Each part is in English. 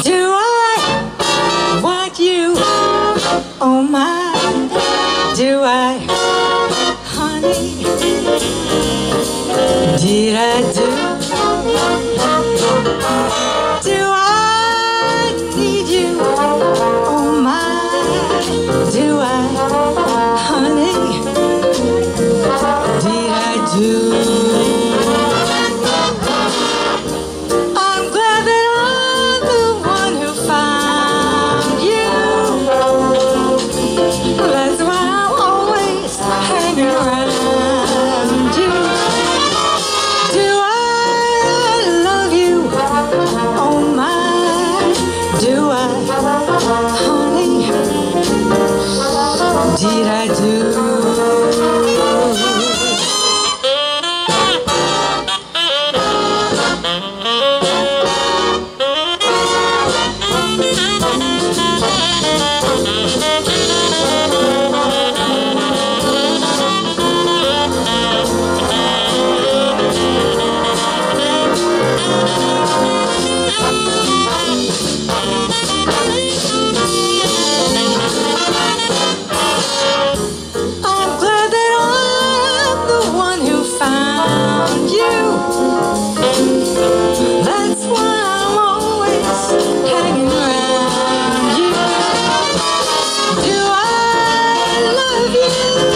Do I want you? Oh my, do I, honey? Did I do? Do I need you? Oh my, do I, honey? Did I do? I'm glad that I'm the one who found you. That's why I'm always hanging around you. Do I love you? Oh my, do I, honey? Did I do? That's why I'm always hanging around you. Do I love you?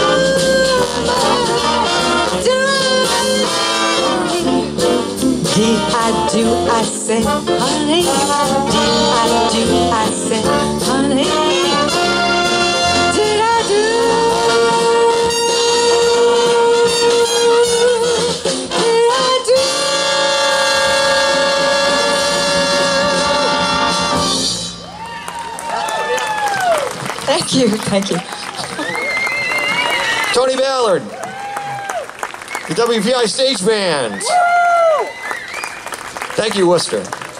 Do I do? I say, honey? Do I say, honey? Did I do? Thank you, thank you. Tony Ballard, the WPI Stage Band. Thank you, Worcester.